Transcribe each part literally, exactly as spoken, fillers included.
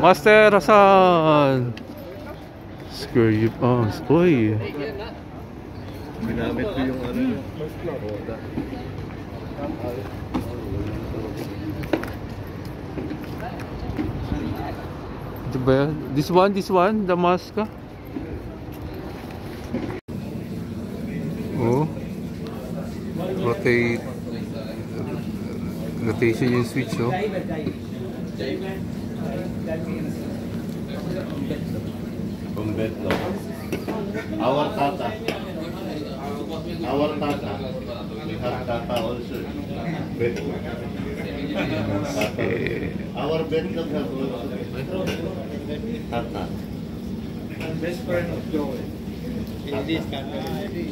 Master Hasan. Screw you bounce. Uy. Ginamit ko yung ano. Diba? This one, this one, Damasca. Oh. Rotate. Rotation yung switch, oh. Kumbet lang. Our tata. Our tata. We have tata also. Bet. Our bet lang have also. Tata. Best friend of Joey. In this country.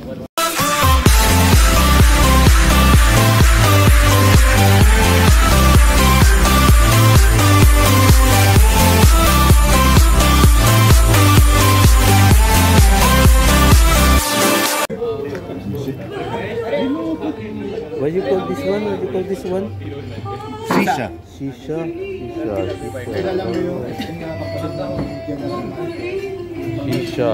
What do you call this one? What do you call this one? Shisha. Shisha. Shisha. Shisha.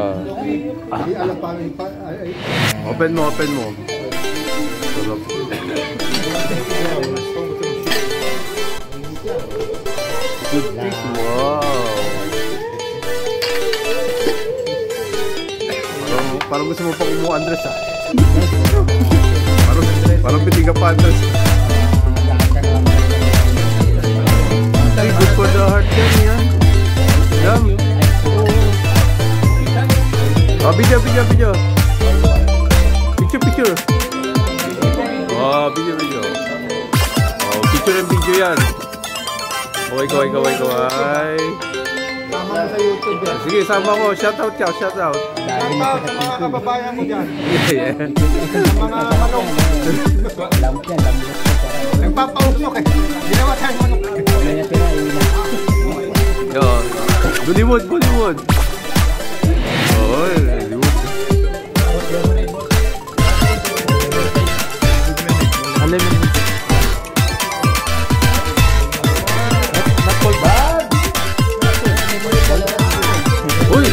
Ah. Open mo, open mo. Sarap. Good pick. Wow. Parang, parang gusto mo pa kumuha, Andres, ah. Parang, parang pitiga pa, Andres. Ay, good for the heart yan, yan. Yan. Oh, video, video, video. Picture, picture. Oh, video, video. Oh, picture and video yan. Kaway, kaway, kaway, kaway. Sama sa YouTube yan. Sige, sama ko. Shout out ka, shout out. Shout out sa mga kababayan mo dyan. Yeah, yeah. Mga manok. Lamp yan, lamp yan. Nagpapauslok eh. Ginawa tayong manok. Yo, Bollywood, Bollywood. Oh, Bollywood. Alam mo. Nakol ba? Uy.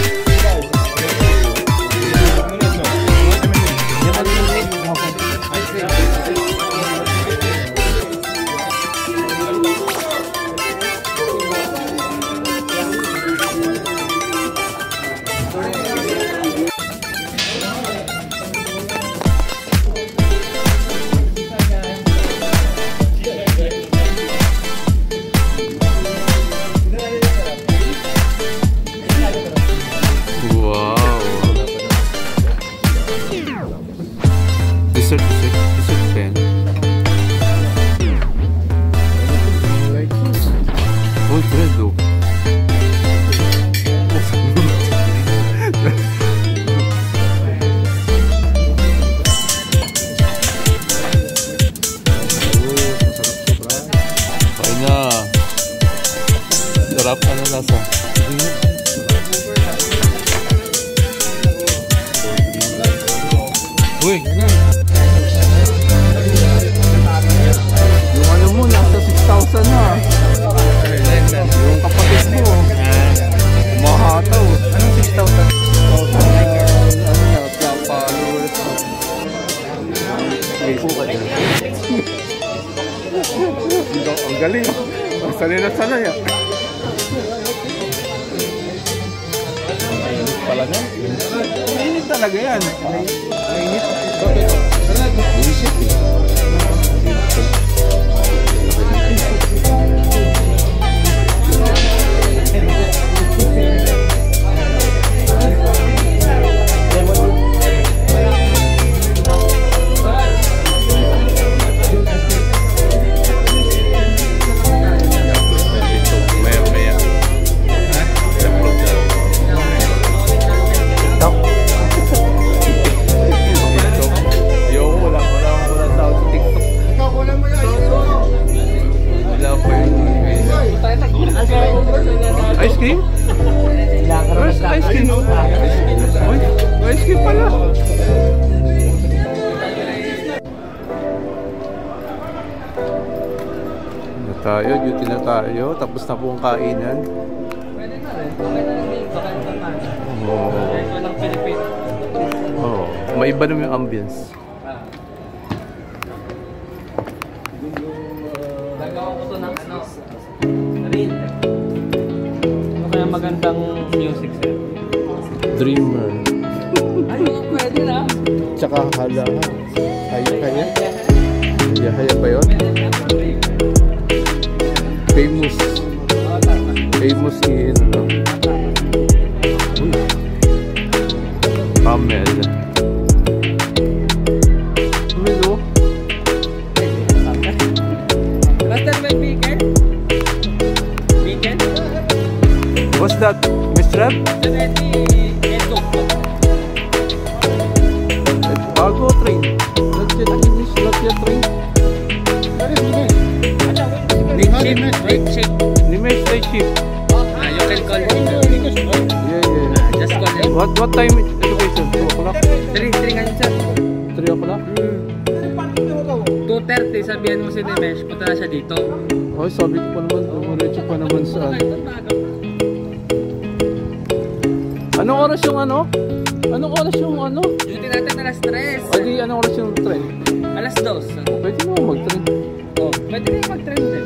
Sarap, ano lasa? Uy! Yung ano mo, nasa six thousand na. Yung kapatid mo, umahataw. Anong six thousand? Ano na, followers. Ang galing. Ang sanay na sanay ah. Mainit pala nga. Mainit talaga yan. Mainit. Bullshit eh. Ice cream? Tayo, duty na tayo. Tapos na po ang kainan. Pwede na rin. Okay na rin. Baka yung taman. Oo. Kaya ko lang Pilipino. Oo. May iba naman yung ambience. Gagawa ko to ng ano. Rin. Ano kaya magandang music, sir? Dreamer. Ay, pwede na. Tsaka hala. Haya-haya. Haya-haya ba yun? Pwede na. Famous. Famous in ano. Uy. Camel. Milo. Basta may weekend? Weekend? What's that? Miss Rep? Sir, edi, edo. Bago train. Not yet English, not yet train. Nick ship, Nick ship. Nimesh Night Shift. Ah, you can call him. Yeah, yeah. Ah, just call him. What what time education? two o'clock? Three, three ngayon, sir. three o'clock? two thirty, sabihan mo si Nimesh, punta na siya dito. Oh, sabi ko pa naman, umuretso pa naman sa ano. Anong oras yung ano? Anong oras yung ano? Duty natin alas tres. O di, anong oras yung train? Alas dos. Pwede mo mag-train. Oh, pwede rin mag-train din.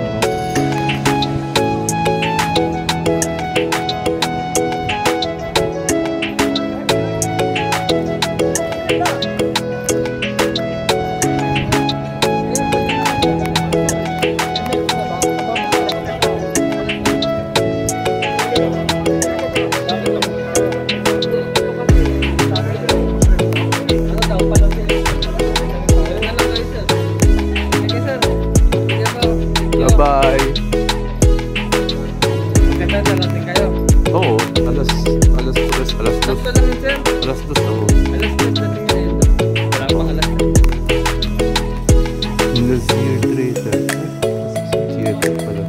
Bye. Maganda darating kayo. Oo, alas alas tres, alas dos. Sakto lang yun, sir. Alas dos ako. Alas tres natin ngayon. Wala pang alas tres. Nazir Trader. Theater pala.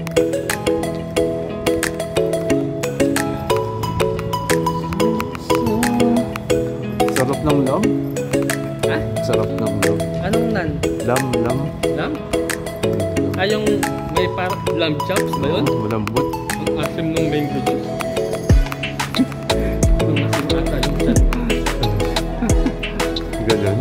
Sarap ng lam. Ha? Sarap ng lam. Anong nan? Lam, lam. Lam? Ah, yung may parang lamb chops ba yun? Oo, malambot. Ang asim ng mango juice. Ang asim ata yung chan. Ganun.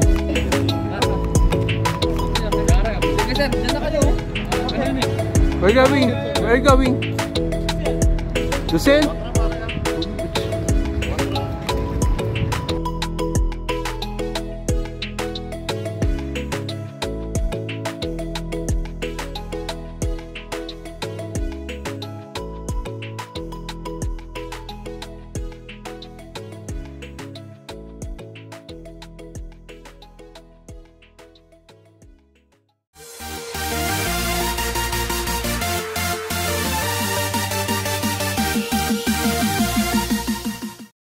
Sige sir, dyan na kayo. Ano yun eh? Where are you going? Where are you going? Lucen?